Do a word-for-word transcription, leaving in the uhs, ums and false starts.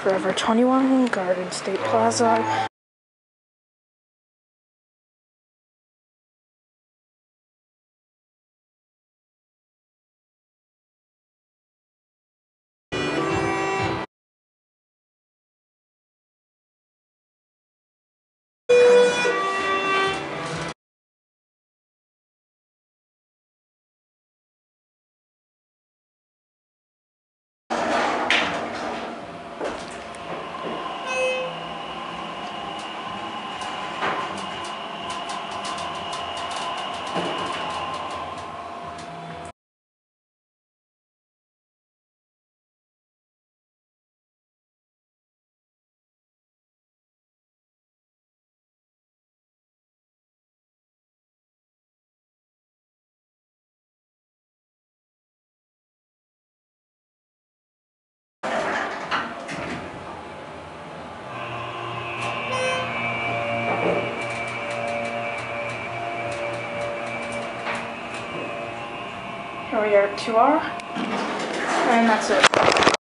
Forever twenty-one, Garden State Plaza. Here we are at two R, and that's it.